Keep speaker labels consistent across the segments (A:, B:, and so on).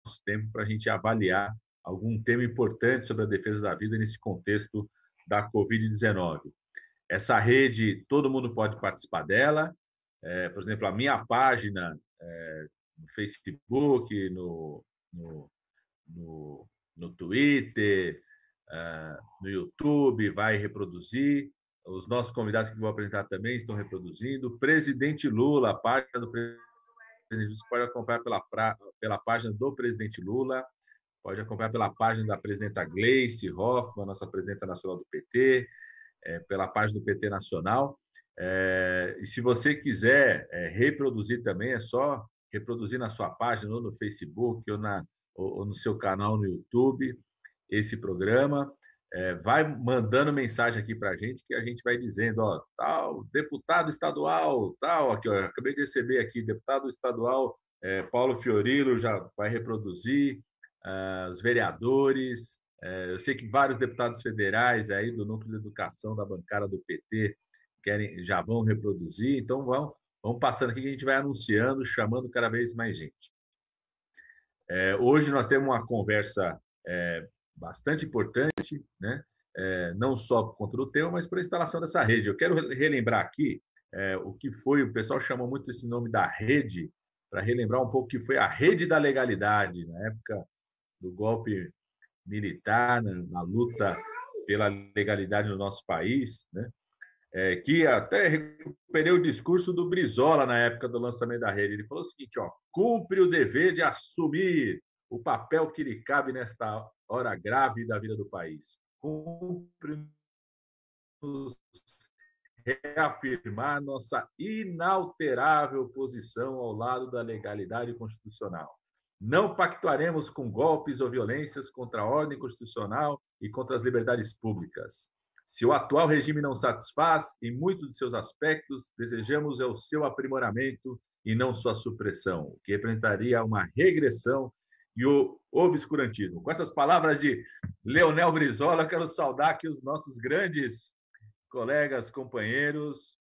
A: tempo para a gente avaliar algum tema importante sobre a defesa da vida nesse contexto da Covid-19. Essa rede, todo mundo pode participar dela. Por exemplo, a minha página no Facebook, no Twitter, no YouTube, vai reproduzir. Os nossos convidados que vou apresentar também estão reproduzindo. Presidente Lula, a página do presidente, você pode acompanhar pela página do presidente Lula, pode acompanhar pela página da presidenta Gleice Hoffmann, nossa presidenta nacional do PT, pela página do PT Nacional. E se você quiser reproduzir também, é só reproduzir na sua página, ou no Facebook, ou no seu canal no YouTube, esse programa. Vai mandando mensagem aqui para a gente, que a gente vai dizendo, ó, tal, deputado estadual, tal, aqui, ó, acabei de receber aqui, deputado estadual Paulo Fiorilo já vai reproduzir, os vereadores, eu sei que vários deputados federais aí do Núcleo de Educação da bancada do PT já vão reproduzir, então vamos passando aqui que a gente vai anunciando, chamando cada vez mais gente. Hoje nós temos uma conversa bastante importante, né? Não só por conta do tema, mas para a instalação dessa rede. Eu quero relembrar aqui o que foi, o pessoal chamou muito esse nome da rede, para relembrar um pouco o que foi a rede da legalidade, na época do golpe militar, na luta pela legalidade no nosso país, né? Que até recuperei o discurso do Brizola na época do lançamento da rede. Ele falou o seguinte, ó, cumpre o dever de assumir o papel que lhe cabe nesta hora grave da vida do país. Cumpre nos reafirmar nossa inalterável posição ao lado da legalidade constitucional. Não pactuaremos com golpes ou violências contra a ordem constitucional e contra as liberdades públicas. Se o atual regime não satisfaz, em muitos de seus aspectos, desejamos o seu aprimoramento e não sua supressão, o que representaria uma regressão e o obscurantismo. Com essas palavras de Leonel Brizola, quero saudar aqui os nossos grandes colegas, companheiros,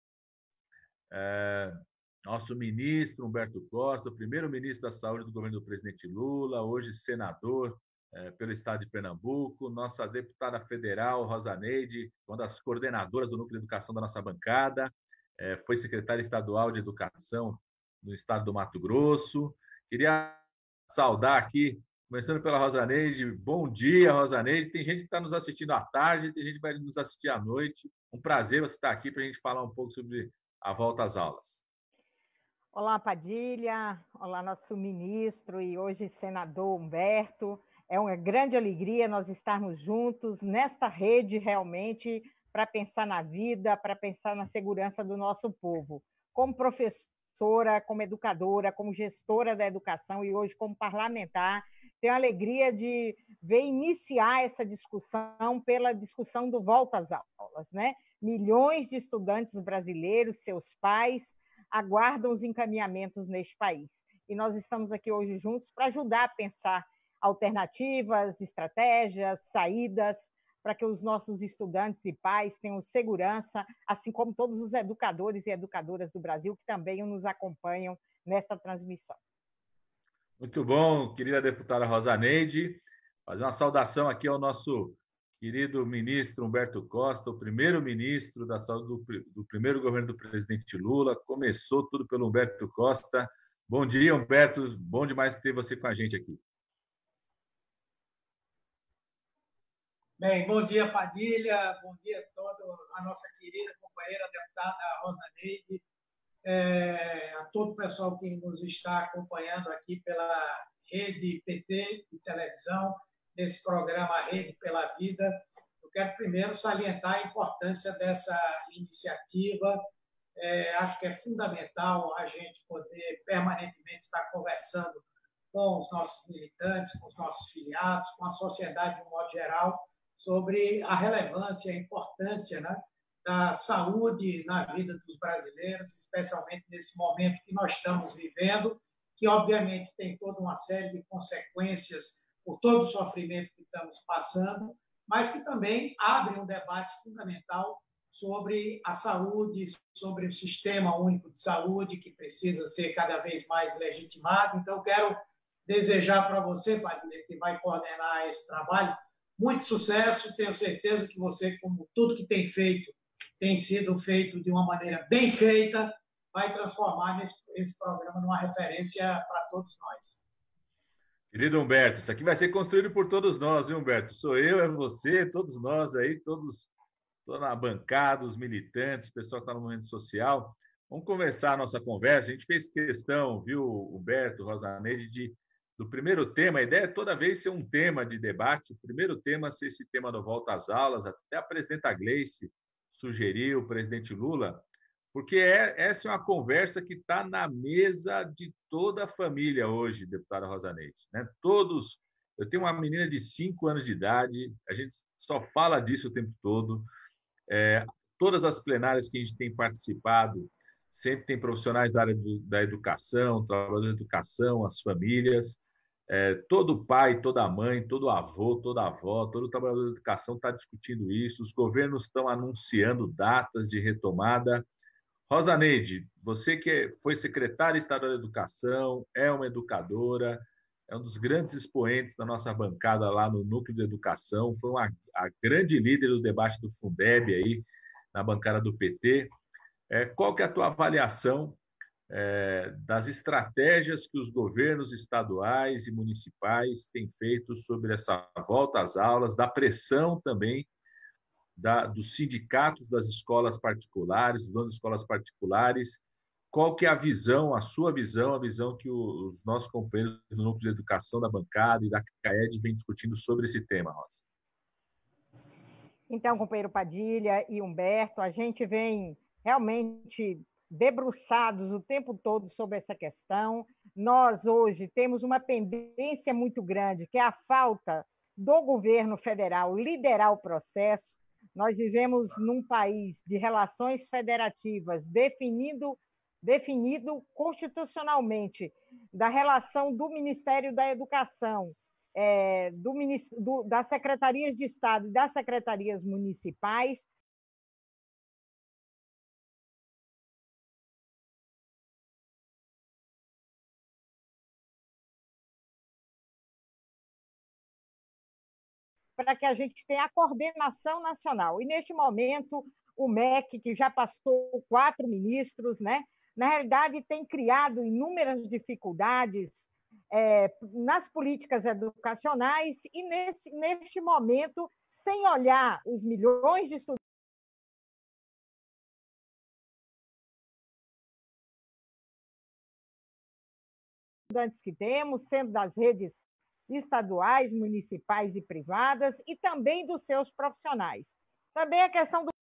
A: nosso ministro Humberto Costa, o primeiro ministro da Saúde do governo do presidente Lula, hoje senador pelo estado de Pernambuco, nossa deputada federal, Rosa Neide, uma das coordenadoras do Núcleo de Educação da nossa bancada, foi secretária estadual de Educação no estado do Mato Grosso. Queria saudar aqui, começando pela Rosa Neide. Bom dia, Rosa Neide. Tem gente que está nos assistindo à tarde, tem gente que vai nos assistir à noite. Um prazer você estar aqui para a gente falar um pouco sobre a volta às aulas.
B: Olá, Padilha. Olá, nosso ministro e hoje senador Humberto. É uma grande alegria nós estarmos juntos nesta rede realmente para pensar na vida, para pensar na segurança do nosso povo. Como professora, como educadora, como gestora da educação e hoje como parlamentar, tenho a alegria de ver iniciar essa discussão pela discussão do volta às aulas, né? Milhões de estudantes brasileiros, seus pais, aguardam os encaminhamentos neste país. E nós estamos aqui hoje juntos para ajudar a pensar alternativas, estratégias, saídas, para que os nossos estudantes e pais tenham segurança, assim como todos os educadores e educadoras do Brasil que também nos acompanham nesta transmissão.
A: Muito bom, querida deputada Rosa Neide. Fazer uma saudação aqui ao nosso querido ministro Humberto Costa, o primeiro ministro da Saúde do primeiro governo do presidente Lula. Começou tudo pelo Humberto Costa. Bom dia, Humberto. Bom demais ter você com a gente aqui.
C: Bem, bom dia, Padilha. Bom dia a toda a nossa querida companheira deputada Rosa Neide. A todo o pessoal que nos está acompanhando aqui pela Rede PT de televisão, nesse programa Rede pela Vida. Eu quero primeiro salientar a importância dessa iniciativa. Acho que é fundamental a gente poder permanentemente estar conversando com os nossos militantes, com os nossos filiados, com a sociedade de um modo geral, sobre a relevância e a importância, né, da saúde na vida dos brasileiros, especialmente nesse momento que nós estamos vivendo, que obviamente tem toda uma série de consequências por todo o sofrimento que estamos passando, mas que também abre um debate fundamental sobre a saúde, sobre o sistema único de saúde, que precisa ser cada vez mais legitimado. Então, quero desejar para você, Padilha, que vai coordenar esse trabalho, muito sucesso. Tenho certeza que você, como tudo que tem sido feito de uma maneira bem feita, vai transformar esse programa numa referência para todos nós.
A: Querido Humberto, isso aqui vai ser construído por todos nós, viu, Humberto? Sou eu, é você, todos nós aí, todos na bancada, os militantes, o pessoal que está no movimento social. Vamos conversar a nossa conversa. A gente fez questão, viu, Humberto, Rosaneide, do primeiro tema. A ideia é toda vez ser um tema de debate. O primeiro tema ser esse tema da volta às aulas. Até a presidenta Gleice sugeriu, o presidente Lula, porque essa é uma conversa que está na mesa de toda a família hoje, deputada Rosaneide. Né? Todos. Eu tenho uma menina de 5 anos de idade, a gente só fala disso o tempo todo. Todas as plenárias que a gente tem participado, sempre tem profissionais da área da educação, trabalhadores da educação, as famílias. Todo pai, toda mãe, todo avô, toda avó, todo trabalhador da educação está discutindo isso. Os governos estão anunciando datas de retomada. Rosaneide, você que foi secretária estadual da Educação, é uma educadora, é um dos grandes expoentes da nossa bancada lá no Núcleo de Educação, foi a grande líder do debate do Fundeb aí, na bancada do PT. Qual que é a tua avaliação das estratégias que os governos estaduais e municipais têm feito sobre essa volta às aulas, da pressão também dos sindicatos das escolas particulares, dos donos de escolas particulares? Qual que é a visão, a sua visão, a visão que os nossos companheiros do Núcleo de Educação da bancada e da CAED vêm discutindo sobre esse tema, Rosa?
B: Então, companheiro Padilha e Humberto, a gente vem realmente debruçados o tempo todo sobre essa questão. Nós, hoje, temos uma pendência muito grande, que é a falta do governo federal liderar o processo. Nós vivemos num país de relações federativas definido constitucionalmente da relação do Ministério da Educação, das secretarias de Estado e das secretarias municipais. Para que a gente tenha a coordenação nacional. E, neste momento, o MEC, que já passou 4 ministros, né, na realidade, tem criado inúmeras dificuldades nas políticas educacionais e, neste momento, sem olhar os milhões de estudantes que temos, sendo das redes estaduais, municipais e privadas, e também dos seus profissionais. Também a questão do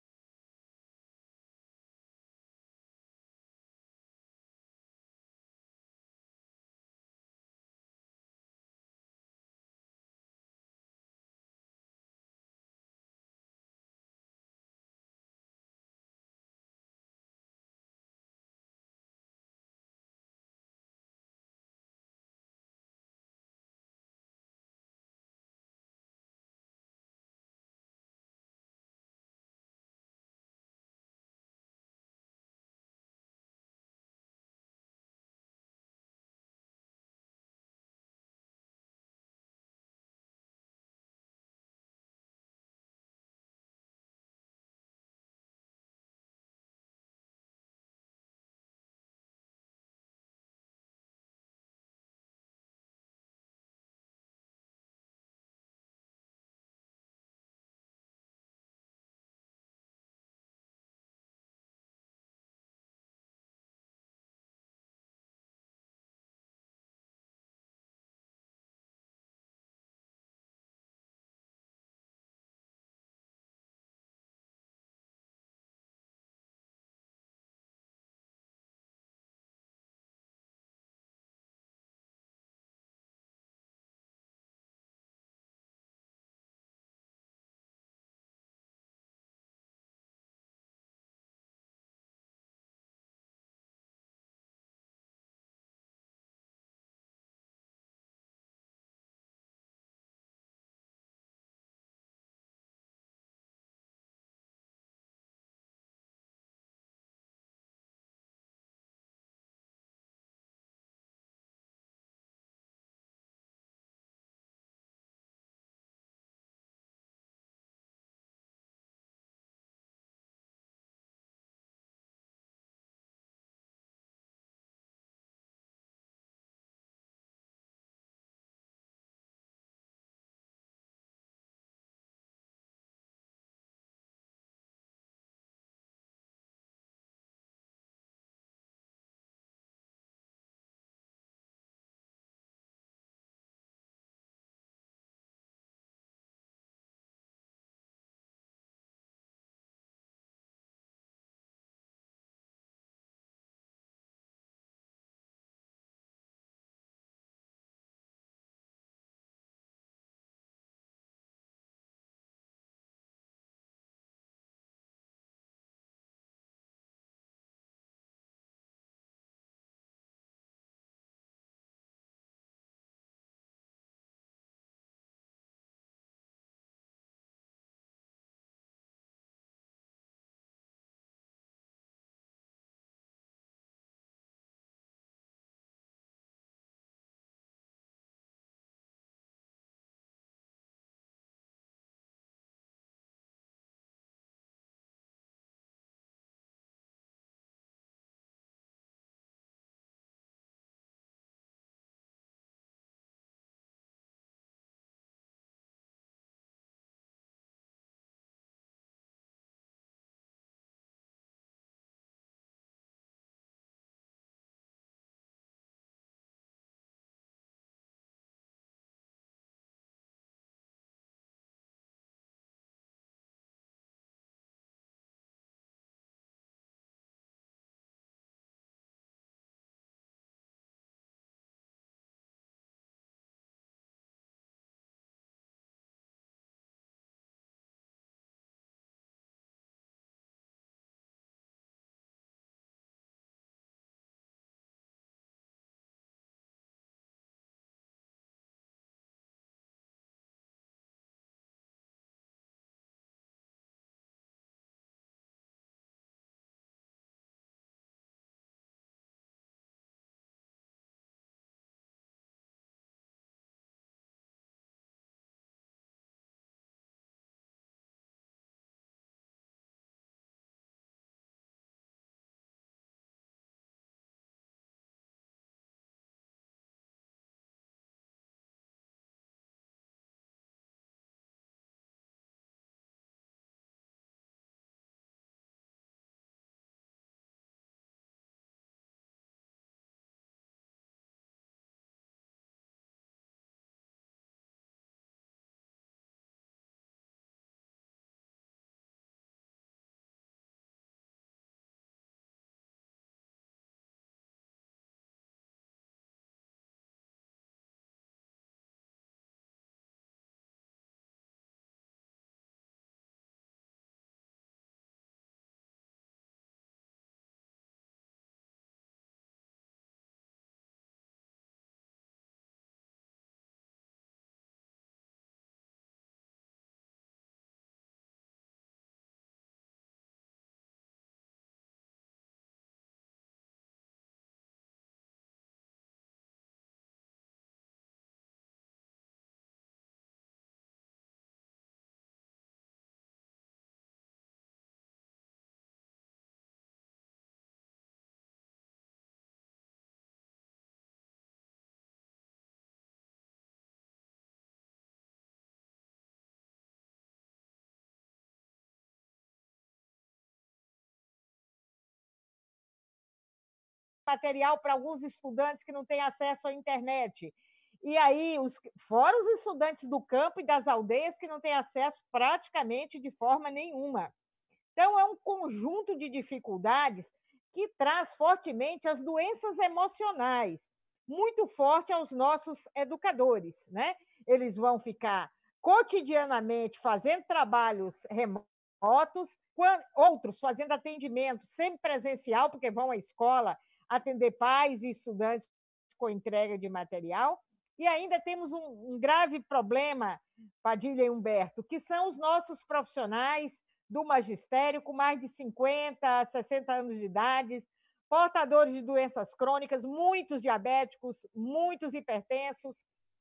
B: material para alguns estudantes que não têm acesso à internet. E aí, fora os estudantes do campo e das aldeias que não têm acesso praticamente de forma nenhuma. Então, é um conjunto de dificuldades que traz fortemente as doenças emocionais, muito forte aos nossos educadores, né? Eles vão ficar cotidianamente fazendo trabalhos remotos, outros fazendo atendimento semipresencial, porque vão à escola atender pais e estudantes com entrega de material. E ainda temos um grave problema, Padilha e Humberto, que são os nossos profissionais do magistério com mais de 50, 60 anos de idade, portadores de doenças crônicas, muitos diabéticos, muitos hipertensos,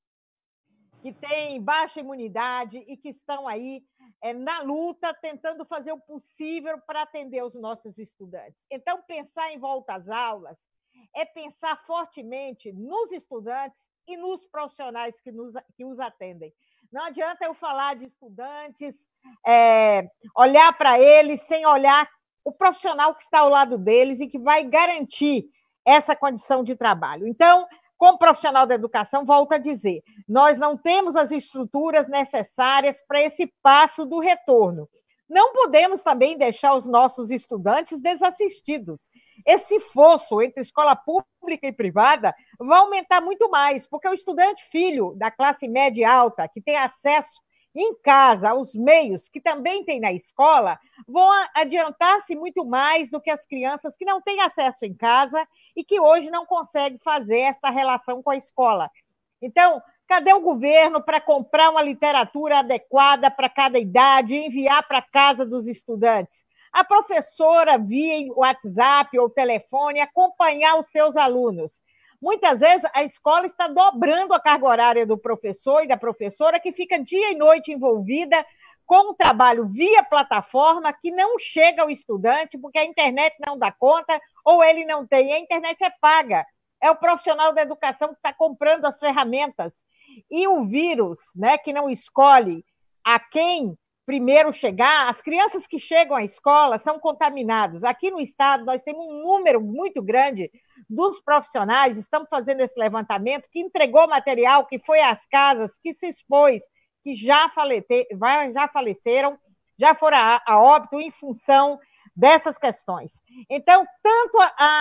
B: que têm baixa imunidade e que estão aí na luta, tentando fazer o possível para atender os nossos estudantes. Então, pensar em volta às aulas é pensar fortemente nos estudantes e nos profissionais que os atendem. Não adianta eu falar de estudantes, olhar para eles sem olhar o profissional que está ao lado deles e que vai garantir essa condição de trabalho. Então, como profissional da educação, volto a dizer, nós não temos as estruturas necessárias para esse passo do retorno. Não podemos também deixar os nossos estudantes desassistidos. Esse fosso entre escola pública e privada vai aumentar muito mais, porque o estudante filho da classe média e alta, que tem acesso em casa aos meios que também tem na escola, vão adiantar-se muito mais do que as crianças que não têm acesso em casa e que hoje não conseguem fazer essa relação com a escola. Então, cadê o governo para comprar uma literatura adequada para cada idade e enviar para a casa dos estudantes? A professora, via WhatsApp ou telefone, acompanhar os seus alunos. Muitas vezes, a escola está dobrando a carga horária do professor e da professora, que fica dia e noite envolvida com o trabalho via plataforma que não chega ao estudante, porque a internet não dá conta ou ele não tem. A internet é paga. É o profissional da educação que está comprando as ferramentas. E o vírus, né, que não escolhe a quem primeiro chegar, as crianças que chegam à escola são contaminadas. Aqui no estado, nós temos um número muito grande dos profissionais, estamos fazendo esse levantamento, que entregou material, que foi às casas, que se expôs, que já faleceram, já foram a óbito em função dessas questões. Então, tanto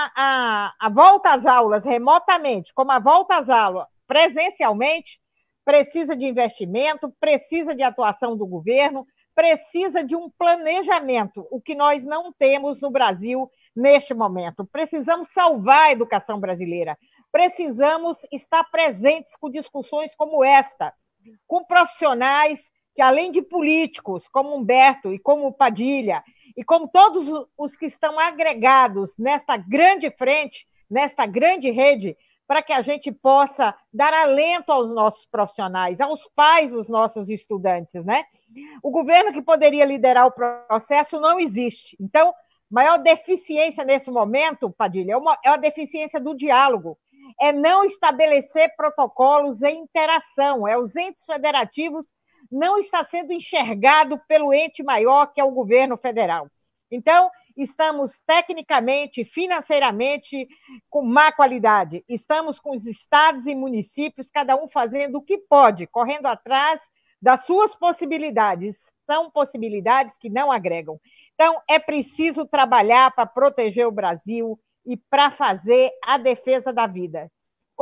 B: a volta às aulas remotamente, como a volta às aulas presencialmente, precisa de investimento, precisa de atuação do governo, precisa de um planejamento, o que nós não temos no Brasil neste momento. Precisamos salvar a educação brasileira, precisamos estar presentes com discussões como esta, com profissionais que, além de políticos, como Humberto e como Padilha, e como todos os que estão agregados nesta grande frente, nesta grande rede, para que a gente possa dar alento aos nossos profissionais, aos pais dos nossos estudantes, né? O governo que poderia liderar o processo não existe. Então, maior deficiência nesse momento, Padilha, é a deficiência do diálogo, é não estabelecer protocolos em interação, os entes federativos não está sendo enxergado pelo ente maior, que é o governo federal. Então, estamos tecnicamente, financeiramente, com má qualidade. Estamos com os estados e municípios, cada um fazendo o que pode, correndo atrás das suas possibilidades. São possibilidades que não agregam. Então, é preciso trabalhar para proteger o Brasil e para fazer a defesa da vida.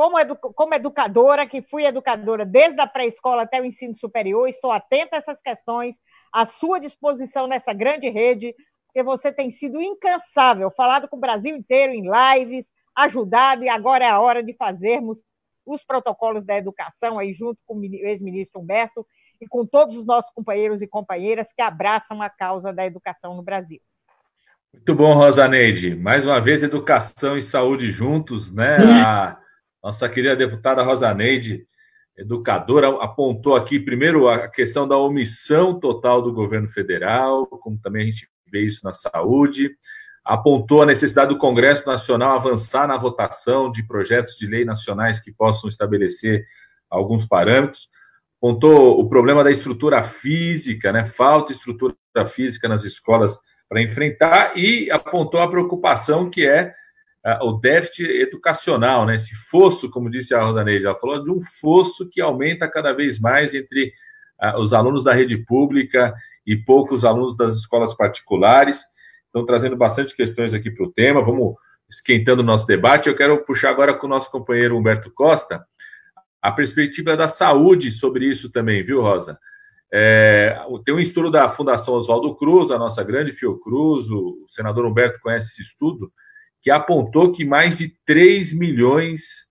B: Como educadora, que fui educadora desde a pré-escola até o ensino superior, estou atenta a essas questões, à sua disposição nessa grande rede, porque você tem sido incansável, falado com o Brasil inteiro em lives, ajudado, e agora é a hora de fazermos os protocolos da educação, aí junto com o ex-ministro Humberto e com todos os nossos companheiros e companheiras que abraçam a causa da educação no Brasil.
A: Muito bom, Rosaneide. Mais uma vez, educação e saúde juntos, né? A nossa querida deputada Rosaneide, educadora, apontou aqui, primeiro, a questão da omissão total do governo federal, como também a gente vê isso na saúde, apontou a necessidade do Congresso Nacional avançar na votação de projetos de lei nacionais que possam estabelecer alguns parâmetros, apontou o problema da estrutura física, né? Falta estrutura física nas escolas para enfrentar, e apontou a preocupação que é o déficit educacional, né? Esse fosso, como disse a Rosaneide, ela falou de um fosso que aumenta cada vez mais entre os alunos da rede pública e poucos alunos das escolas particulares. Estão trazendo bastante questões aqui para o tema. Vamos esquentando o nosso debate. Eu quero puxar agora com o nosso companheiro Humberto Costa a perspectiva da saúde sobre isso também, viu, Rosa? Tem um estudo da Fundação Oswaldo Cruz, a nossa grande Fiocruz, o senador Humberto conhece esse estudo, que apontou que mais de 3 milhões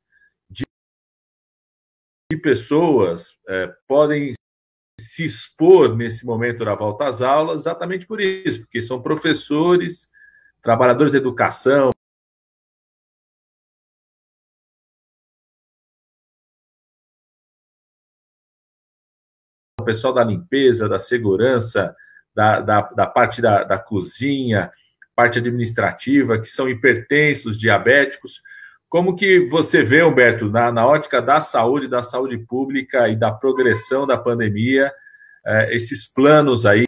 A: de pessoas podem se expor nesse momento da volta às aulas, exatamente por isso, porque são professores, trabalhadores da educação, o pessoal da limpeza, da segurança, da parte da cozinha, parte administrativa, que são hipertensos, diabéticos. Como que você vê, Humberto, na ótica da saúde pública e da progressão da pandemia, esses planos aí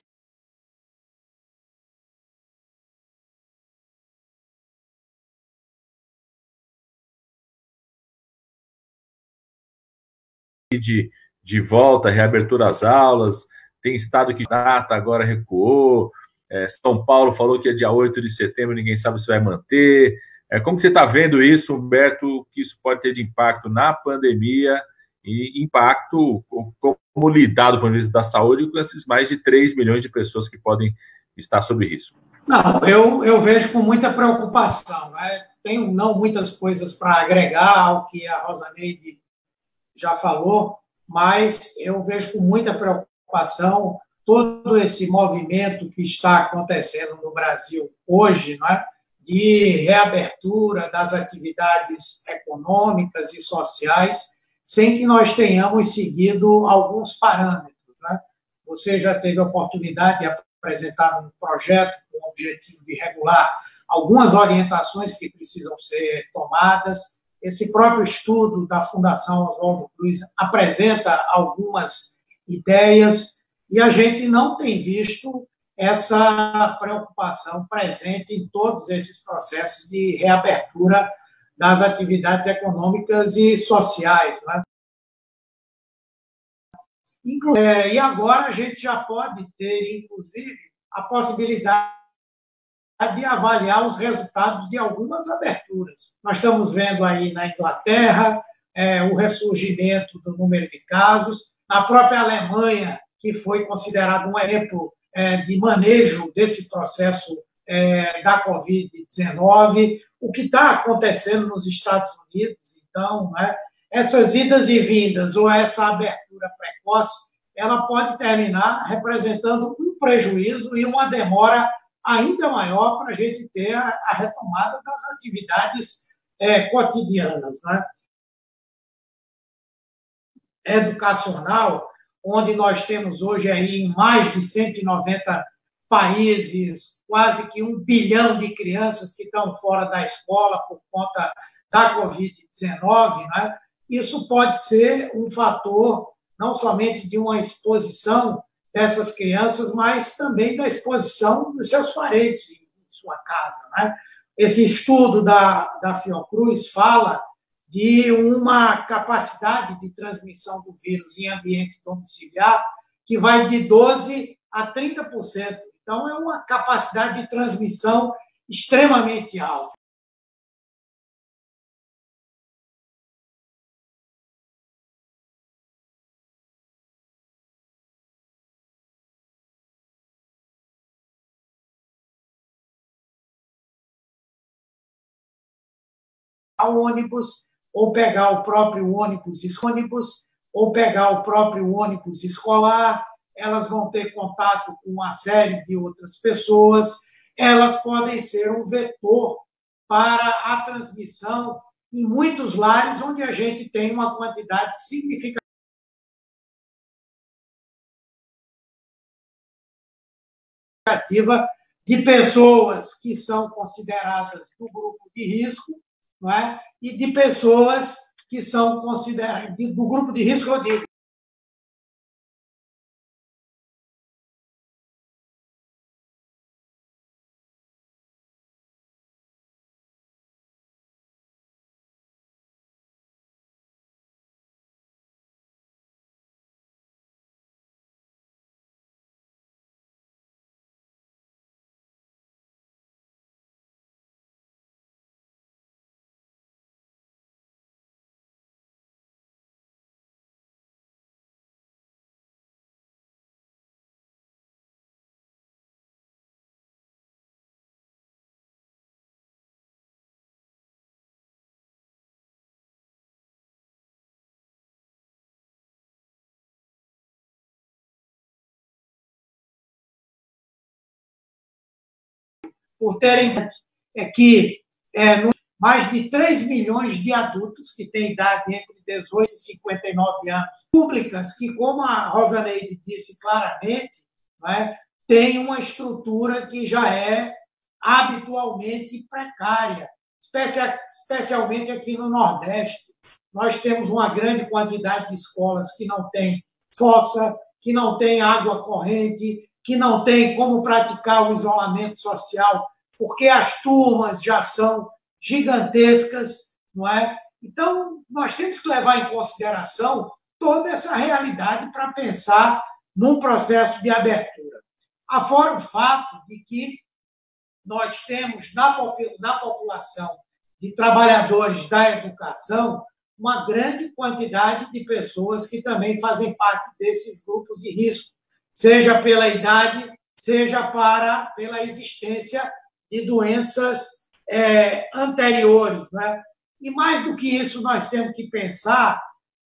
A: de volta, reabertura às aulas, tem estado que data agora recuou, São Paulo falou que é dia 8 de setembro, ninguém sabe se vai manter. Como que você está vendo isso, Humberto, que isso pode ter de impacto na pandemia e impacto, como lidar do ponto de vista da saúde com esses mais de 3 milhões de pessoas que podem estar sob risco?
C: Não, eu vejo com muita preocupação. Né? Tenho não muitas coisas para agregar ao que a Rosaneide já falou, mas eu vejo com muita preocupação todo esse movimento que está acontecendo no Brasil hoje, não é? De reabertura das atividades econômicas e sociais, sem que nós tenhamos seguido alguns parâmetros. Né? Você já teve a oportunidade de apresentar um projeto com o objetivo de regular algumas orientações que precisam ser tomadas. Esse próprio estudo da Fundação Oswaldo Cruz apresenta algumas ideias e a gente não tem visto essa preocupação presente em todos esses processos de reabertura das atividades econômicas e sociais. Né? E agora a gente já pode ter, inclusive, a possibilidade de avaliar os resultados de algumas aberturas. Nós estamos vendo aí na Inglaterra o ressurgimento do número de casos, na própria Alemanha, que foi considerado um exemplo de manejo desse processo da Covid-19, o que está acontecendo nos Estados Unidos. Então, né, essas idas e vindas ou essa abertura precoce, ela pode terminar representando um prejuízo e uma demora ainda maior para a gente ter a retomada das atividades cotidianas. Né? Educacional, onde nós temos hoje aí em mais de 190 países, quase que 1 bilhão de crianças que estão fora da escola por conta da Covid-19, né? Isso pode ser um fator não somente de uma exposição dessas crianças, mas também da exposição dos seus parentes em sua casa. Né? Esse estudo da Fiocruz fala de uma capacidade de transmissão do vírus em ambiente domiciliar que vai de 12% a 30%. Então, é uma capacidade de transmissão extremamente alta. Ao ônibus, ou pegar o próprio ônibus, ou pegar o próprio ônibus escolar, elas vão ter contato com uma série de outras pessoas, elas podem ser um vetor para a transmissão em muitos lares onde a gente tem uma quantidade significativa de pessoas que são consideradas do grupo de risco, não é? E de pessoas que são consideradas do grupo de risco, eu digo, por terem é que mais de 3 milhões de adultos que têm idade entre 18 e 59 anos, públicas que, como a Rosaneide disse claramente, né, tem uma estrutura que já é habitualmente precária, especialmente aqui no Nordeste. Nós temos uma grande quantidade de escolas que não tem fossa, que não tem água corrente, que não tem como praticar o isolamento social, porque as turmas já são gigantescas, não é? Então, nós temos que levar em consideração toda essa realidade para pensar num processo de abertura. Afora o fato de que nós temos na população de trabalhadores da educação uma grande quantidade de pessoas que também fazem parte desses grupos de risco, seja pela idade, seja pela existência de doenças anteriores. Né? E, mais do que isso, nós temos que pensar,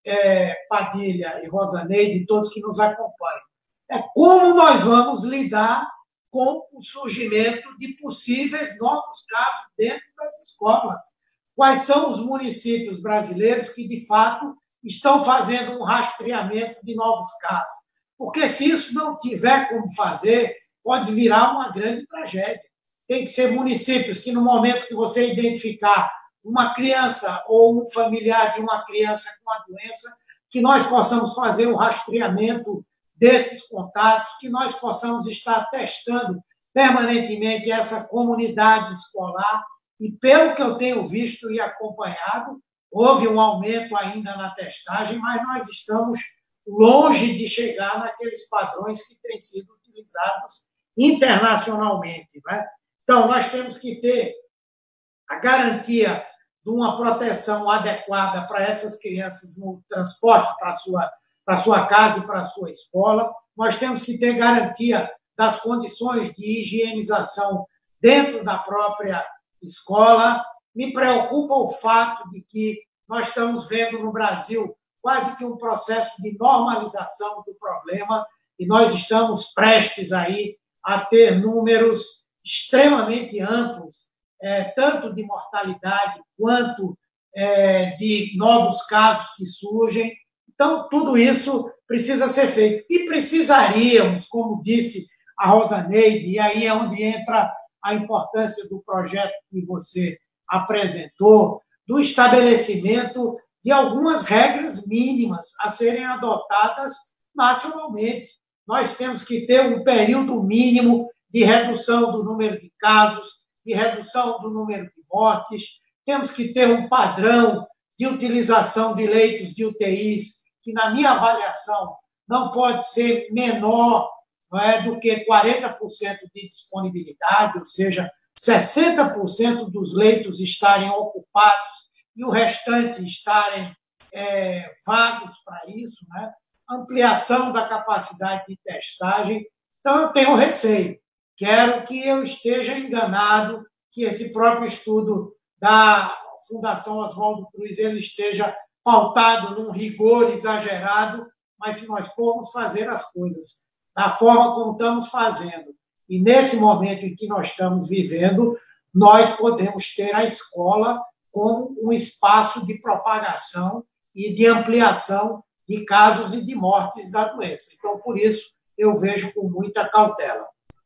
C: Padilha e Rosaneide, e todos que nos acompanham, como nós vamos lidar com o surgimento de possíveis novos casos dentro das escolas. Quais são os municípios brasileiros que, de fato, estão fazendo um rastreamento de novos casos? Porque, se isso não tiver como fazer, pode virar uma grande tragédia. Tem que ser municípios que, no momento que você identificar uma criança ou um familiar de uma criança com a doença, que nós possamos fazer o rastreamento desses contatos, que nós possamos estar testando permanentemente essa comunidade escolar. E, pelo que eu tenho visto e acompanhado, houve um aumento ainda na testagem, mas nós estamos longe de chegar naqueles padrões que têm sido utilizados internacionalmente. Né? Então, nós temos que ter a garantia de uma proteção adequada para essas crianças no transporte para a sua casa e para a sua escola. Nós temos que ter garantia das condições de higienização dentro da própria escola. Me preocupa o fato de que nós estamos vendo no Brasil quase que um processo de normalização do problema e nós estamos prestes aí a ter números extremamente amplos, tanto de mortalidade quanto de novos casos que surgem. Então, tudo isso precisa ser feito. E precisaríamos, como disse a Rosaneide, e aí é onde entra a importância do projeto que você apresentou, do estabelecimento de algumas regras mínimas a serem adotadas nacionalmente. Nós temos que ter um período mínimo de redução do número de casos, de redução do número de mortes, temos que ter um padrão de utilização de leitos de UTIs, que, na minha avaliação, não pode ser menor do que 40% de disponibilidade, ou seja, 60% dos leitos estarem ocupados e o restante estarem vagos para isso, né? Ampliação da capacidade de testagem. Então, eu tenho receio. Quero que eu esteja enganado, que esse próprio estudo da Fundação Oswaldo Cruz ele esteja pautado num rigor exagerado, mas se nós formos fazer as coisas da forma como estamos fazendo, e nesse momento em que nós estamos vivendo, nós podemos ter a escola como um espaço de propagação e de ampliação de casos e de mortes da doença. Então, por isso, eu vejo com muita cautela.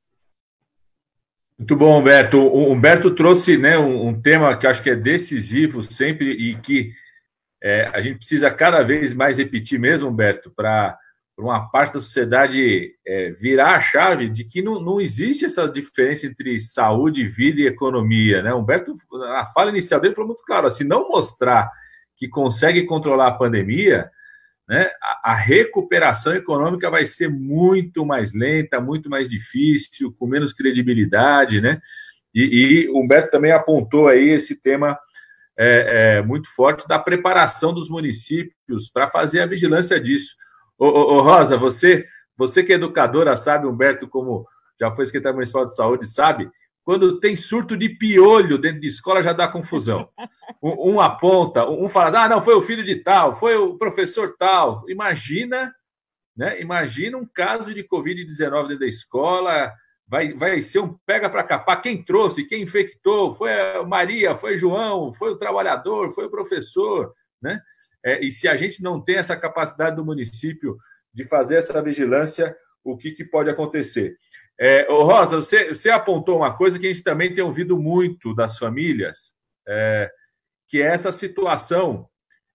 A: Muito bom, Humberto. O Humberto trouxe, né, um tema que eu acho que é decisivo sempre e que a gente precisa cada vez mais repetir mesmo, Humberto, para uma parte da sociedade virar a chave de que não existe essa diferença entre saúde, vida e economia. Né? Humberto, na fala inicial dele, falou muito claro, se não mostrar que consegue controlar a pandemia, né, a recuperação econômica vai ser muito mais lenta, muito mais difícil, com menos credibilidade, né? E Humberto também apontou aí esse tema muito forte da preparação dos municípios para fazer a vigilância disso. Ô, Rosa, você que é educadora, sabe, Humberto, como já foi secretário municipal de saúde, sabe, quando tem surto de piolho dentro de escola já dá confusão. Um aponta, um fala, não, foi o filho de tal, foi o professor tal. Imagina, né? Imagina um caso de Covid-19 dentro da escola, vai ser um pega para capar. Quem trouxe, quem infectou, foi a Maria, foi João, foi o trabalhador, foi o professor, né? E se a gente não tem essa capacidade do município de fazer essa vigilância, o que pode acontecer? Rosa, você apontou uma coisa que a gente também tem ouvido muito das famílias, que é essa situação.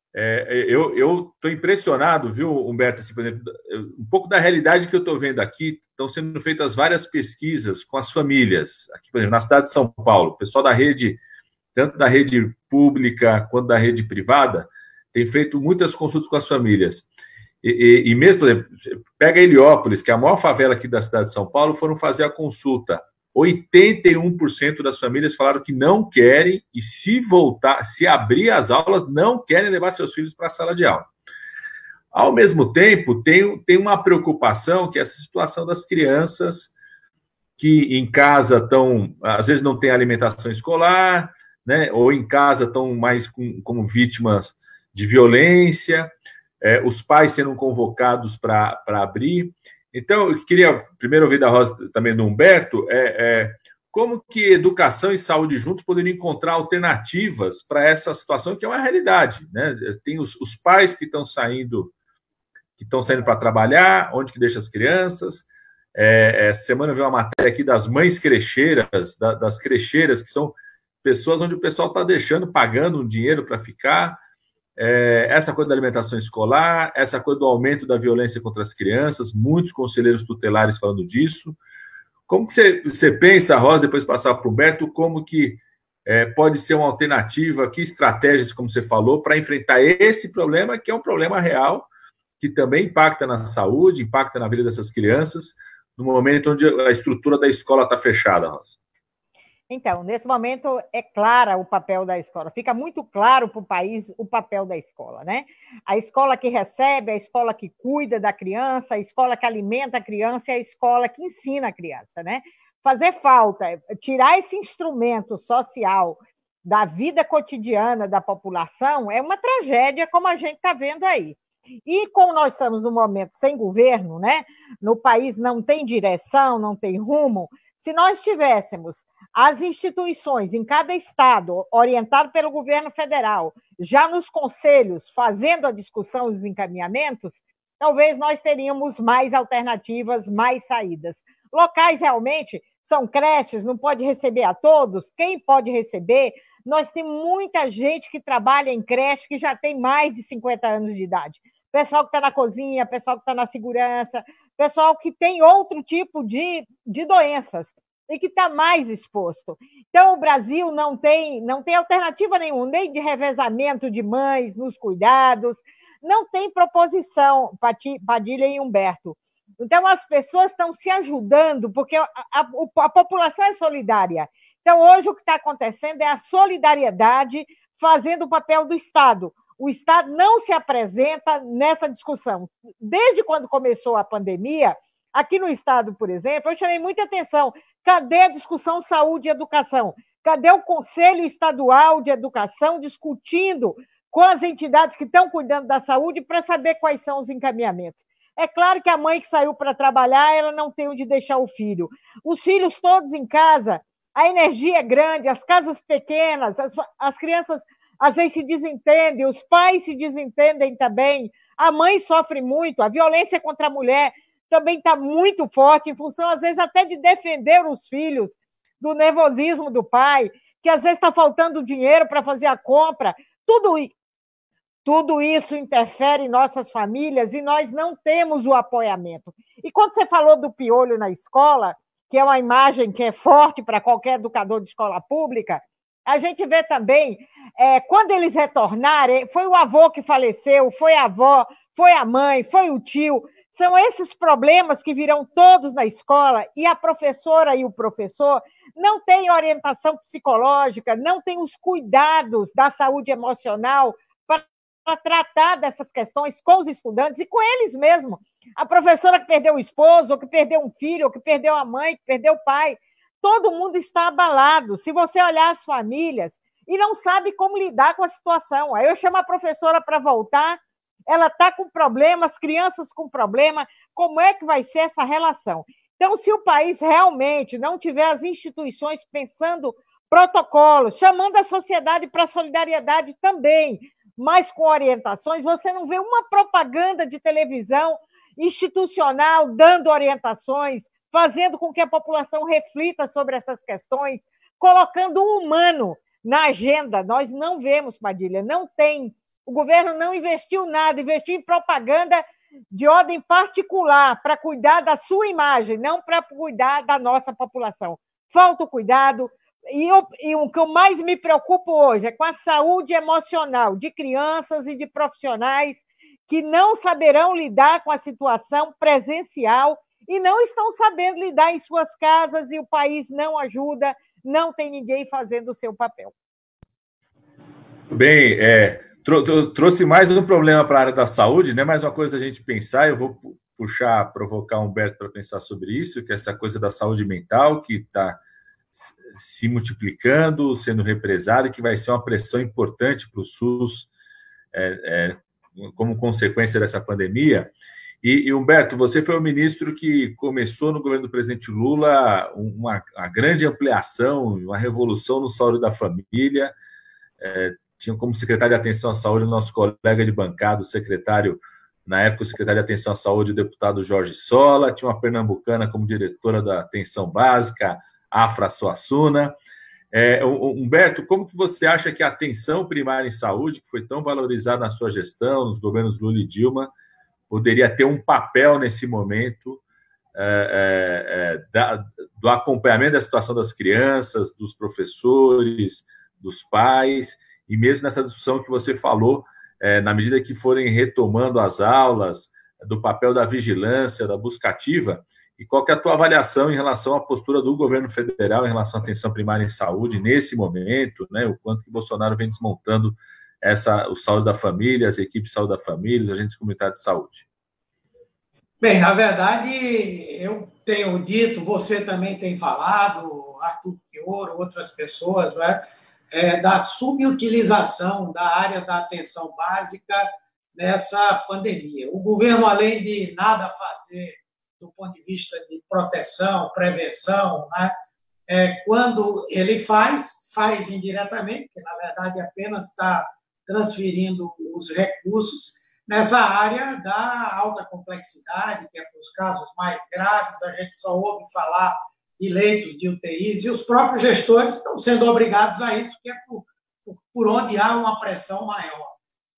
A: Eu estou impressionado, viu, Humberto? Assim, por exemplo, um pouco da realidade que eu estou vendo aqui. Estão sendo feitas várias pesquisas com as famílias, aqui, por exemplo, na cidade de São Paulo. O pessoal da rede, tanto da rede pública quanto da rede privada, tem feito muitas consultas com as famílias. E mesmo, por exemplo, pega Heliópolis, que é a maior favela aqui da cidade de São Paulo, foram fazer a consulta. 81% das famílias falaram que não querem, e se abrir as aulas, não querem levar seus filhos para a sala de aula. Ao mesmo tempo, tem uma preocupação, que é essa situação das crianças que em casa estão, às vezes não tem alimentação escolar, né, ou em casa estão mais como vítimas de violência, os pais sendo convocados para abrir. Então, eu queria primeiro ouvir da Rosa, também do Humberto, como que educação e saúde juntos poderiam encontrar alternativas para essa situação, que é uma realidade, né? Tem os pais que estão saindo para trabalhar, onde que deixa as crianças. Essa semana eu vi uma matéria aqui das mães crecheiras, das crecheiras, que são pessoas onde o pessoal está pagando um dinheiro para ficar. Essa coisa da alimentação escolar, essa coisa do aumento da violência contra as crianças, muitos conselheiros tutelares falando disso. Como que você pensa, Rosa, depois de passar para o Humberto, como que pode ser uma alternativa, que estratégias, como você falou, para enfrentar esse problema, que é um problema real, que também impacta na saúde, impacta na vida dessas crianças, no momento onde a estrutura da escola está fechada, Rosa?
B: Então, nesse momento, é claro o papel da escola. Fica muito claro para o país o papel da escola, né? A escola que recebe, a escola que cuida da criança, a escola que alimenta a criança e a escola que ensina a criança, né? Fazer falta, tirar esse instrumento social da vida cotidiana da população é uma tragédia, como a gente está vendo aí. E como nós estamos num momento sem governo, né? No país não tem direção, não tem rumo. Se nós tivéssemos as instituições em cada estado, orientado pelo governo federal, já nos conselhos, fazendo a discussão e os encaminhamentos, talvez nós teríamos mais alternativas, mais saídas. Locais realmente são creches, não pode receber a todos. Quem pode receber? Nós temos muita gente que trabalha em creche que já tem mais de 50 anos de idade. Pessoal que está na cozinha, pessoal que está na segurança, pessoal que tem outro tipo de doenças e que está mais exposto. Então, o Brasil não tem alternativa nenhuma, nem de revezamento de mães nos cuidados, não tem proposição, Padilha e Humberto. Então, as pessoas estão se ajudando, porque a população é solidária. Então, hoje, o que está acontecendo é a solidariedade fazendo o papel do Estado. O Estado não se apresenta nessa discussão. Desde quando começou a pandemia, aqui no Estado, por exemplo, eu chamei muita atenção. Cadê a discussão saúde e educação? Cadê o Conselho Estadual de Educação discutindo com as entidades que estão cuidando da saúde para saber quais são os encaminhamentos? É claro que a mãe que saiu para trabalhar, ela não tem onde deixar o filho. Os filhos todos em casa, a energia é grande, as casas pequenas, as crianças às vezes se desentendem, os pais se desentendem também, a mãe sofre muito, a violência contra a mulher também está muito forte, em função, às vezes, até de defender os filhos do nervosismo do pai, que às vezes está faltando dinheiro para fazer a compra. Tudo isso interfere em nossas famílias e nós não temos o apoiamento. E quando você falou do piolho na escola, que é uma imagem que é forte para qualquer educador de escola pública, a gente vê também, quando eles retornarem, foi o avô que faleceu, foi a avó, foi a mãe, foi o tio. São esses problemas que virão todos na escola e a professora e o professor não têm orientação psicológica, não têm os cuidados da saúde emocional para tratar dessas questões com os estudantes e com eles mesmos. A professora que perdeu o esposo, ou que perdeu um filho, ou que perdeu a mãe, que perdeu o pai, todo mundo está abalado. Se você olhar as famílias e não sabe como lidar com a situação, aí eu chamo a professora para voltar, ela está com problema, as crianças com problema, como é que vai ser essa relação? Então, se o país realmente não tiver as instituições pensando protocolos, chamando a sociedade para a solidariedade também, mas com orientações, você não vê uma propaganda de televisão institucional dando orientações, fazendo com que a população reflita sobre essas questões, colocando o humano na agenda. Nós não vemos, Padilha, não tem. O governo não investiu nada, investiu em propaganda de ordem particular para cuidar da sua imagem, não para cuidar da nossa população. Falta o cuidado. E o que eu mais me preocupo hoje é com a saúde emocional de crianças e de profissionais que não saberão lidar com a situação presencial e não estão sabendo lidar em suas casas, e o país não ajuda, não tem ninguém fazendo o seu papel.
A: Bem, trouxe mais um problema para a área da saúde, né? Mais uma coisa a gente pensar, eu vou provocar o Humberto para pensar sobre isso, que é essa coisa da saúde mental, que está se multiplicando, sendo represada, e que vai ser uma pressão importante para o SUS como consequência dessa pandemia. E, Humberto, você foi o ministro que começou no governo do presidente Lula uma grande ampliação, uma revolução no saúde da família. Tinha como secretário de Atenção à Saúde o nosso colega de bancada, na época, o secretário de Atenção à Saúde, o deputado Jorge Sola, tinha uma pernambucana como diretora da Atenção Básica, Afra Suassuna. Humberto, como que você acha que a atenção primária em saúde, que foi tão valorizada na sua gestão, nos governos Lula e Dilma, poderia ter um papel nesse momento do acompanhamento da situação das crianças, dos professores, dos pais, e mesmo nessa discussão que você falou, na medida que forem retomando as aulas, do papel da vigilância, da busca ativa, e qual que é a tua avaliação em relação à postura do governo federal em relação à atenção primária em saúde nesse momento, né? O quanto que Bolsonaro vem desmontando o saúde da família, as equipes de saúde da família, os agentes comunitários de saúde.
C: Bem, na verdade, eu tenho dito, você também tem falado, Arthur Fioro, outras pessoas, né, da subutilização da área da atenção básica nessa pandemia. O governo, além de nada fazer do ponto de vista de proteção, prevenção, né, quando ele faz indiretamente, porque, na verdade, apenas está transferindo os recursos nessa área da alta complexidade, que é para os casos mais graves, a gente só ouve falar de leitos de UTIs, e os próprios gestores estão sendo obrigados a isso, que é por onde há uma pressão maior.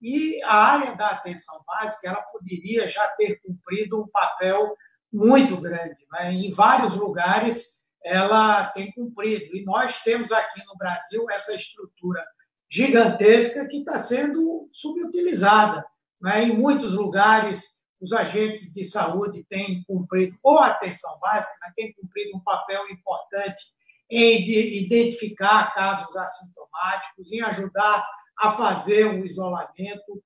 C: E a área da atenção básica, ela poderia já ter cumprido um papel muito grande, né? Em vários lugares ela tem cumprido, e nós temos aqui no Brasil essa estrutura gigantesca que está sendo subutilizada. Em muitos lugares, os agentes de saúde têm cumprido, ou a atenção básica, têm cumprido um papel importante em identificar casos assintomáticos, em ajudar a fazer um isolamento,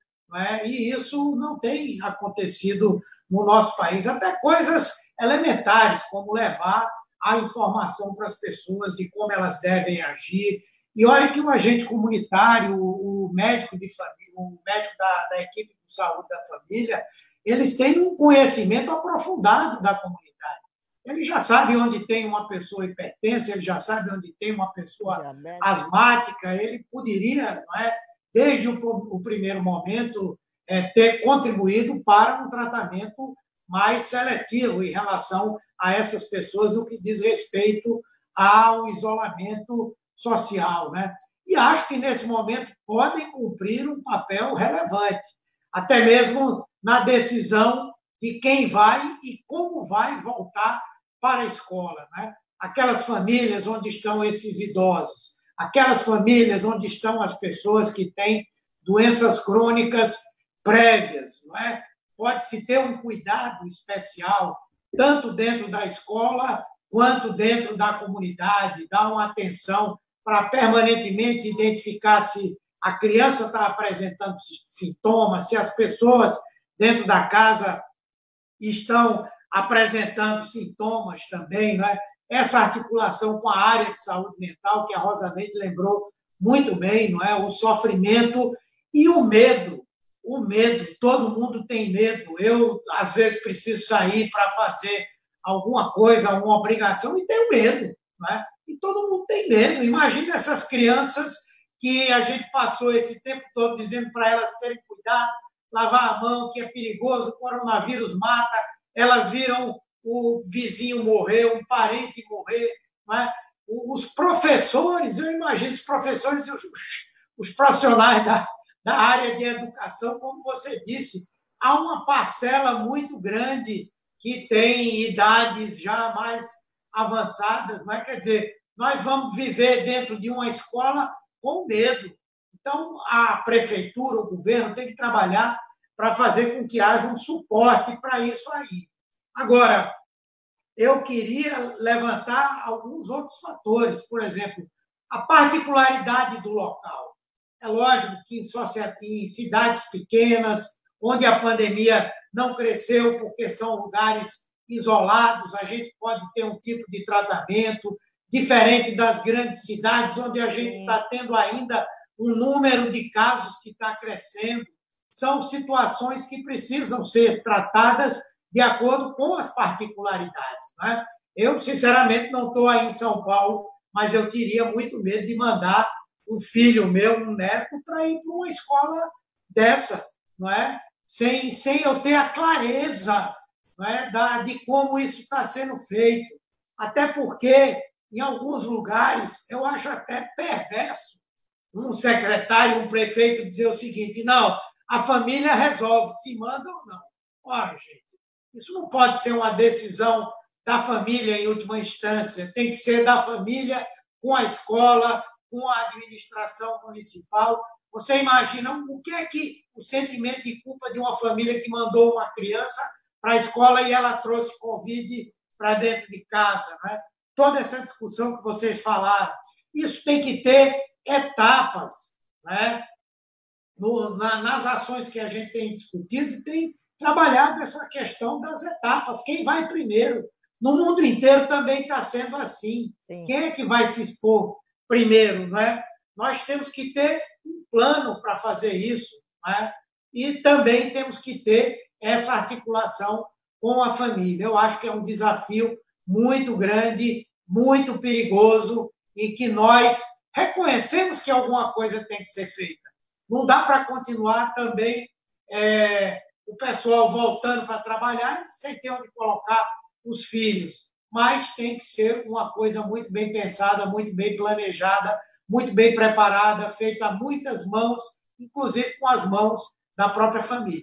C: e isso não tem acontecido no nosso país. Até coisas elementares, como levar a informação para as pessoas de como elas devem agir. E olha que o agente comunitário, o médico de família, o médico da equipe de saúde da família, eles têm um conhecimento aprofundado da comunidade. Ele já sabe onde tem uma pessoa hipertensa, ele já sabe onde tem uma pessoa asmática, ele poderia, desde o primeiro momento, ter contribuído para um tratamento mais seletivo em relação a essas pessoas no que diz respeito ao isolamento social, E acho que, nesse momento, podem cumprir um papel relevante, até mesmo na decisão de quem vai e como vai voltar para a escola. Aquelas famílias onde estão esses idosos, aquelas famílias onde estão as pessoas que têm doenças crônicas prévias. Pode-se ter um cuidado especial, tanto dentro da escola quanto dentro da comunidade, dar uma atenção para permanentemente identificar se a criança está apresentando sintomas, se as pessoas dentro da casa estão apresentando sintomas também. Essa articulação com a área de saúde mental, que a Rosa Neide lembrou muito bem, o sofrimento e o medo. O medo, todo mundo tem medo. Eu, às vezes, preciso sair para fazer alguma coisa, alguma obrigação, e tenho medo. Né? E todo mundo tem medo. Imagina essas crianças que a gente passou esse tempo todo dizendo para elas terem cuidado, lavar a mão, que é perigoso, o coronavírus mata, elas viram o vizinho morrer, um parente morrer. Né? Os professores, eu imagino os professores e os profissionais da área de educação, como você disse, há uma parcela muito grande que tem idades já mais avançadas, mas quer dizer, nós vamos viver dentro de uma escola com medo. Então, a prefeitura, o governo tem que trabalhar para fazer com que haja um suporte para isso aí. Agora, eu queria levantar alguns outros fatores, por exemplo, a particularidade do local. É lógico que em cidades pequenas, onde a pandemia não cresceu porque são lugares isolados, a gente pode ter um tipo de tratamento diferente das grandes cidades, onde a gente está tendo ainda um número de casos que está crescendo. São situações que precisam ser tratadas de acordo com as particularidades. Né? Eu, sinceramente, não estou aí em São Paulo, mas eu teria muito medo de mandar um filho meu, um neto, para ir para uma escola dessa, não é? Sem eu ter a clareza, não é? de como isso está sendo feito. Até porque, em alguns lugares, eu acho até perverso um secretário, um prefeito dizer o seguinte: não, a família resolve se manda ou não. Ora, gente, isso não pode ser uma decisão da família em última instância, tem que ser da família com a escola, com a administração municipal. Você imagina o que é que o sentimento de culpa de uma família que mandou uma criança para a escola e ela trouxe Covid para dentro de casa, né? Toda essa discussão que vocês falaram, isso tem que ter etapas, né? Nas ações que a gente tem discutido, tem trabalhado essa questão das etapas. Quem vai primeiro? No mundo inteiro também está sendo assim. Sim. Quem é que vai se expor primeiro? Né? Nós temos que ter um plano para fazer isso. Né? E também temos que ter essa articulação com a família. Eu acho que é um desafio muito grande, muito perigoso, e que nós reconhecemos que alguma coisa tem que ser feita. Não dá para continuar também o pessoal voltando para trabalhar sem ter onde colocar os filhos. Mas tem que ser uma coisa muito bem pensada, muito bem planejada, muito bem preparada, feita a muitas mãos, inclusive com as mãos da própria família.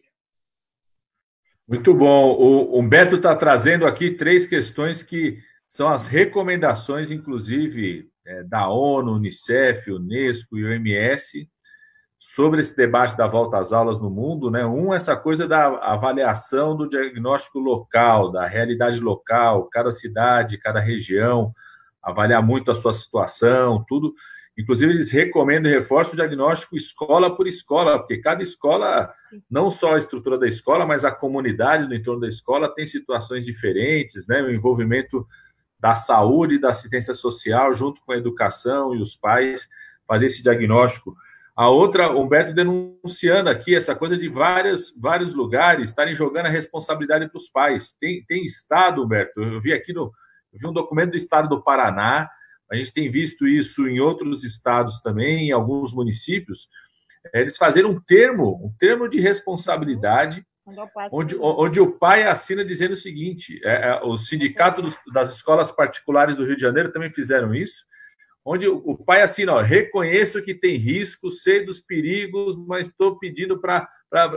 A: Muito bom. O Humberto está trazendo aqui 3 questões que são as recomendações, inclusive, da ONU, Unicef, Unesco e OMS, sobre esse debate da volta às aulas no mundo, né? Essa coisa da avaliação do diagnóstico local, da realidade local, cada cidade, cada região, avaliar muito a sua situação, tudo. Inclusive, eles recomendam e reforçam o diagnóstico escola por escola, porque cada escola, não só a estrutura da escola, mas a comunidade no entorno da escola tem situações diferentes, né? O envolvimento da saúde e da assistência social, junto com a educação e os pais, fazer esse diagnóstico. A outra, Humberto denunciando aqui essa coisa de vários lugares estarem jogando a responsabilidade para os pais. Tem estado, Humberto, eu vi um documento do estado do Paraná, a gente tem visto isso em outros estados também, em alguns municípios, eles fazerem um termo de responsabilidade, onde o pai assina dizendo o seguinte, o sindicato das escolas particulares do Rio de Janeiro também fizeram isso, onde o pai assina, reconheço que tem risco, sei dos perigos, mas estou pedindo para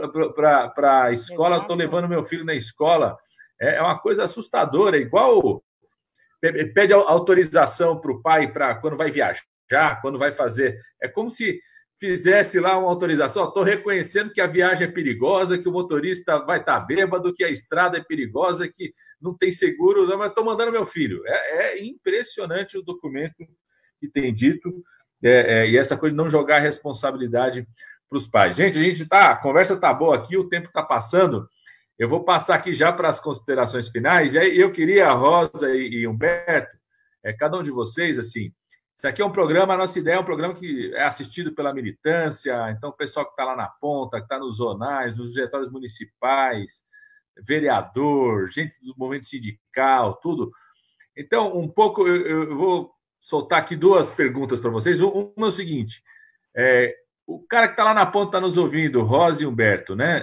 A: a escola, estou levando meu filho na escola. É uma coisa assustadora, igual pede autorização para o pai para quando vai viajar, quando vai fazer. É como se fizesse lá uma autorização, estou reconhecendo que a viagem é perigosa, que o motorista vai estar bêbado, que a estrada é perigosa, que não tem seguro, mas estou mandando meu filho. É impressionante o documento que tem dito, e essa coisa de não jogar a responsabilidade para os pais. Gente, a conversa está boa aqui, o tempo está passando. Eu vou passar aqui já para as considerações finais, e aí eu queria, Rosa e Humberto, cada um de vocês, assim, isso aqui é um programa, a nossa ideia é um programa que é assistido pela militância, então o pessoal que está lá na ponta, que está nos zonais, nos diretórios municipais, vereador, gente do movimento sindical, tudo. Então, um pouco, eu vou soltar aqui duas perguntas para vocês. Uma é o seguinte: o cara que está lá na ponta está nos ouvindo, Rosa e Humberto, né?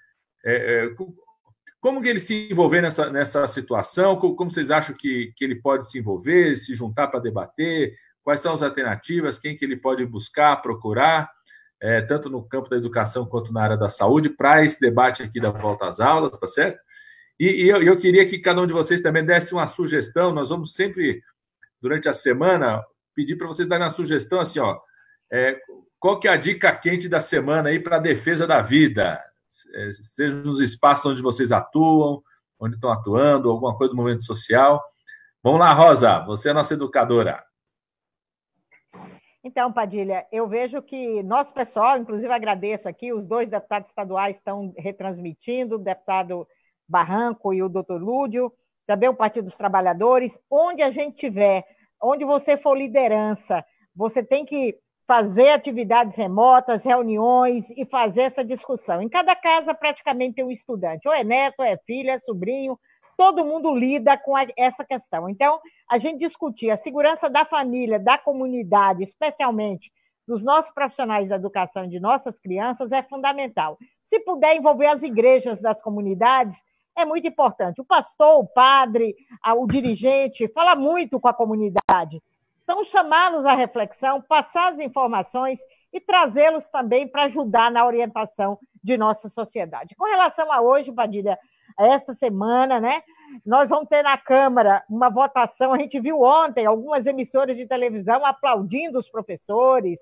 A: Como que ele se envolver nessa situação? Como vocês acham que ele pode se envolver, se juntar para debater? Quais são as alternativas? Quem que ele pode buscar, procurar, tanto no campo da educação quanto na área da saúde, para esse debate aqui da volta às aulas, tá certo? E eu queria que cada um de vocês também desse uma sugestão. Nós vamos sempre, durante a semana, pedir para vocês darem uma sugestão assim, ó. Qual que é a dica quente da semana aí para a defesa da vida? Seja nos espaços onde vocês atuam, onde estão atuando, alguma coisa do movimento social. Vamos lá, Rosa, você é a nossa educadora.
B: Então, Padilha, eu vejo que nosso pessoal, inclusive agradeço aqui, os 2 deputados estaduais estão retransmitindo, o deputado Barranco e o doutor Lúdio, também o Partido dos Trabalhadores. Onde a gente tiver, onde você for liderança, você tem que fazer atividades remotas, reuniões e fazer essa discussão. Em cada casa, praticamente, tem um estudante, ou é neto, ou é filho, é sobrinho, todo mundo lida com essa questão. Então, a gente discutir a segurança da família, da comunidade, especialmente dos nossos profissionais da educação e de nossas crianças, é fundamental. Se puder envolver as igrejas das comunidades, é muito importante. O pastor, o padre, o dirigente, fala muito com a comunidade. Então, chamá-los à reflexão, passar as informações e trazê-los também para ajudar na orientação de nossa sociedade. Com relação a hoje, Padilha, a esta semana, né, nós vamos ter na Câmara uma votação. A gente viu ontem algumas emissoras de televisão aplaudindo os professores,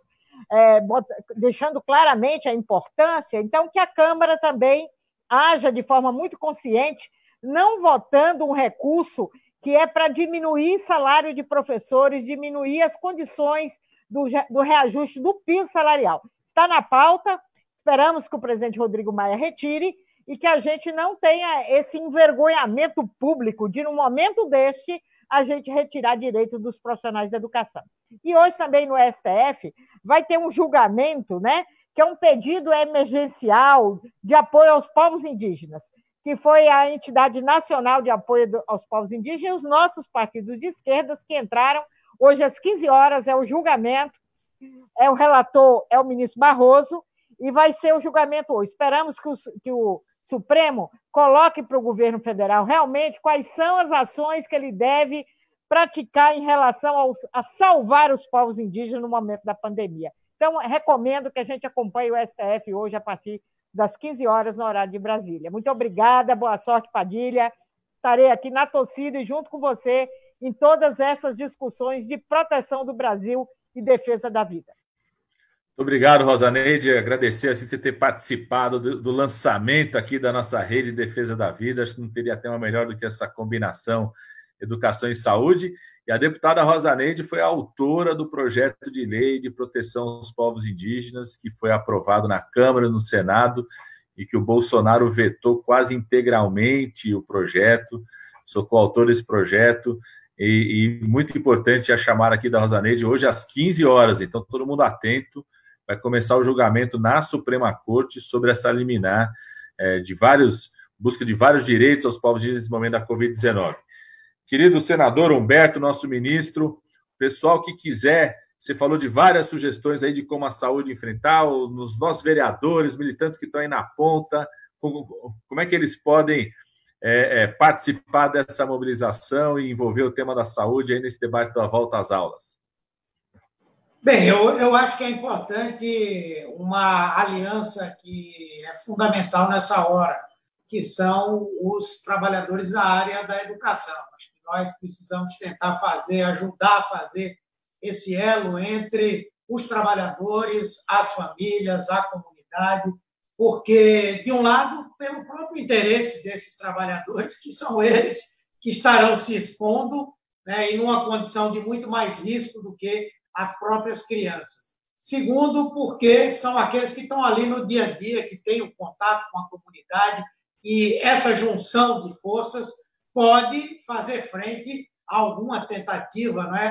B: deixando claramente a importância. Então, que a Câmara também haja de forma muito consciente, não votando um recurso que é para diminuir salário de professores, diminuir as condições do reajuste do piso salarial. Está na pauta, esperamos que o presidente Rodrigo Maia retire e que a gente não tenha esse envergonhamento público de, no momento deste, a gente retirar direito dos profissionais da educação. E hoje também no STF vai ter um julgamento, né, que é um pedido emergencial de apoio aos povos indígenas, que foi a entidade nacional de apoio aos povos indígenas, e os nossos partidos de esquerdas que entraram. Hoje, às 15 horas, é o julgamento, o relator é o ministro Barroso, e vai ser o julgamento hoje. Esperamos que o Supremo coloque para o governo federal realmente quais são as ações que ele deve praticar em relação a salvar os povos indígenas no momento da pandemia. Então, recomendo que a gente acompanhe o STF hoje a partir das 15 horas no horário de Brasília. Muito obrigada, boa sorte, Padilha. Estarei aqui na torcida e junto com você em todas essas discussões de proteção do Brasil e defesa da vida.
A: Muito obrigado, Rosaneide. Agradecer assim, você ter participado do lançamento aqui da nossa rede de defesa da vida. Acho que não teria tema melhor do que essa combinação educação e saúde. E a deputada Rosaneide foi a autora do projeto de lei de proteção aos povos indígenas, que foi aprovado na Câmara e no Senado, e que o Bolsonaro vetou quase integralmente o projeto. Sou coautor desse projeto, e muito importante a chamar aqui da Rosaneide hoje às 15 horas, então todo mundo atento, vai começar o julgamento na Suprema Corte sobre essa liminar busca de vários direitos aos povos indígenas nesse momento da Covid-19. Querido senador Humberto, nosso ministro, pessoal que quiser, você falou de várias sugestões aí de como a saúde enfrentar, os nossos vereadores, militantes que estão aí na ponta, como é que eles podem participar dessa mobilização e envolver o tema da saúde aí nesse debate da volta às aulas?
C: Bem, eu acho que é importante uma aliança que é fundamental nessa hora, que são os trabalhadores da área da educação. Acho que nós precisamos tentar ajudar a fazer esse elo entre os trabalhadores, as famílias, a comunidade, porque, de um lado, pelo próprio interesse desses trabalhadores, que são eles que estarão se expondo, né, em uma condição de muito mais risco do que as próprias crianças. Segundo, porque são aqueles que estão ali no dia a dia, que têm o contato com a comunidade, e essa junção de forças pode fazer frente a alguma tentativa, né,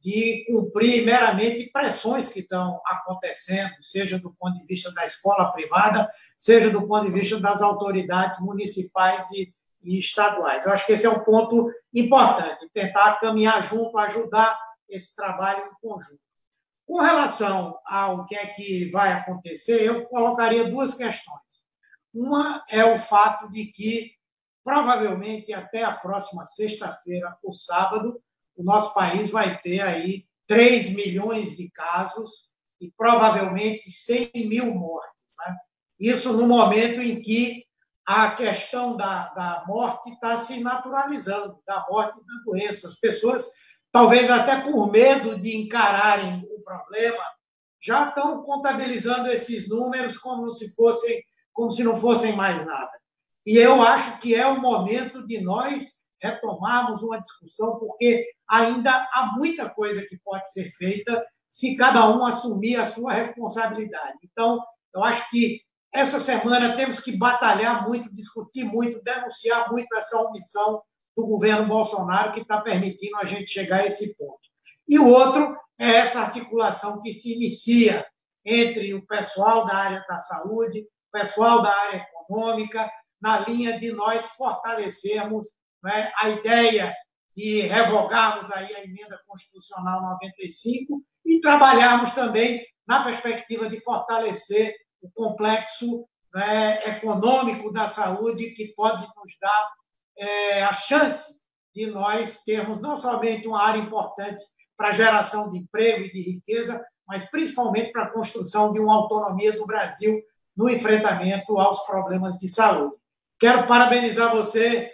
C: de cumprir meramente pressões que estão acontecendo, seja do ponto de vista da escola privada, seja do ponto de vista das autoridades municipais e estaduais. Eu acho que esse é um ponto importante, tentar caminhar junto, ajudar esse trabalho em conjunto. Com relação ao que é que vai acontecer, eu colocaria duas questões. Uma é o fato de que, provavelmente, até a próxima sexta-feira ou sábado, o nosso país vai ter aí 3 milhões de casos e provavelmente 100 mil mortes. Né? Isso no momento em que a questão da morte está se naturalizando, da morte da doença. As pessoas, talvez até por medo de encararem o problema, já estão contabilizando esses números como se não fossem mais nada. E eu acho que é o momento de nós retomarmos uma discussão, porque ainda há muita coisa que pode ser feita se cada um assumir a sua responsabilidade. Então, eu acho que essa semana temos que batalhar muito, discutir muito, denunciar muito essa omissão do governo Bolsonaro que está permitindo a gente chegar a esse ponto. E o outro é essa articulação que se inicia entre o pessoal da área da saúde, o pessoal da área econômica, na linha de nós fortalecermos, né, a ideia de revogarmos aí a emenda constitucional 95 e trabalharmos também na perspectiva de fortalecer o complexo, né, econômico da saúde, que pode nos dar a chance de nós termos não somente uma área importante para a geração de emprego e de riqueza, mas principalmente para a construção de uma autonomia do Brasil no enfrentamento aos problemas de saúde. Quero parabenizar você,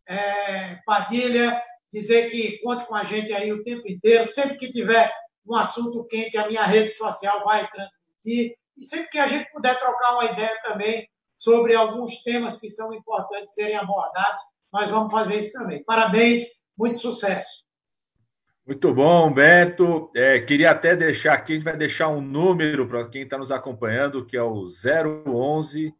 C: Padilha, dizer que conte com a gente aí o tempo inteiro. Sempre que tiver um assunto quente, a minha rede social vai transmitir. E sempre que a gente puder trocar uma ideia também sobre alguns temas que são importantes serem abordados, nós vamos fazer isso também. Parabéns, muito sucesso.
A: Muito bom, Humberto. Queria até deixar aqui, a gente vai deixar um número para quem está nos acompanhando, que é o 011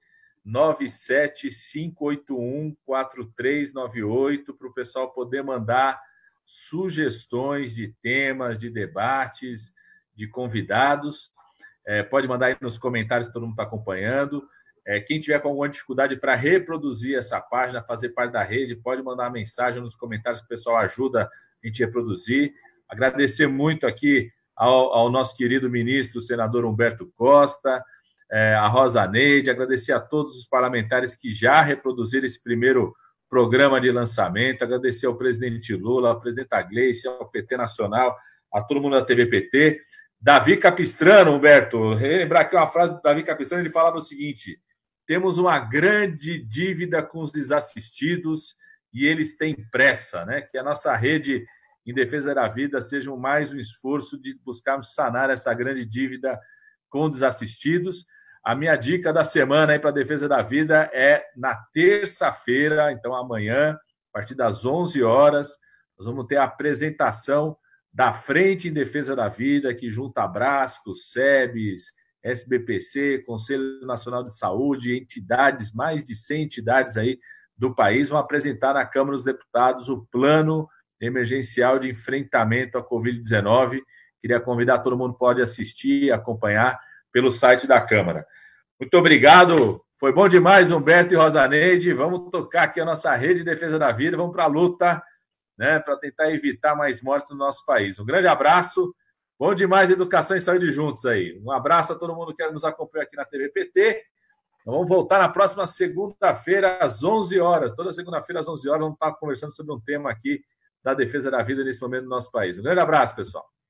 A: 97581 4398, para o pessoal poder mandar sugestões de temas, de debates, de convidados. Pode mandar aí nos comentários que todo mundo está acompanhando. Quem tiver com alguma dificuldade para reproduzir essa página, fazer parte da rede, pode mandar uma mensagem nos comentários que o pessoal ajuda a gente a reproduzir. Agradecer muito aqui ao nosso querido ministro, o senador Humberto Costa, a Rosa Neide, agradecer a todos os parlamentares que já reproduziram esse primeiro programa de lançamento, agradecer ao presidente Lula, ao presidente Gleice, ao PT Nacional, a todo mundo da TV PT. Davi Capistrano, Humberto, relembrar aqui uma frase do Davi Capistrano, ele falava o seguinte: temos uma grande dívida com os desassistidos e eles têm pressa, né? Que a nossa rede em defesa da vida seja mais um esforço de buscarmos sanar essa grande dívida com desassistidos. A minha dica da semana aí para a defesa da vida é na terça-feira, então amanhã, a partir das 11 horas, nós vamos ter a apresentação da Frente em Defesa da Vida, que junta Abrascos, SEBS, SBPC, Conselho Nacional de Saúde, entidades, mais de 100 entidades aí do país, vão apresentar na Câmara dos Deputados o plano emergencial de enfrentamento à Covid-19. Queria convidar todo mundo, pode assistir e acompanhar pelo site da Câmara. Muito obrigado, foi bom demais, Humberto e Rosa Neide. Vamos tocar aqui a nossa rede de defesa da vida, vamos para a luta, né, para tentar evitar mais mortes no nosso país. Um grande abraço, bom demais educação e saúde juntos aí. Um abraço a todo mundo que nos acompanha aqui na TV PT. Vamos voltar na próxima segunda-feira às 11 horas. Toda segunda-feira às 11 horas vamos estar conversando sobre um tema aqui da defesa da vida nesse momento no nosso país. Um grande abraço, pessoal.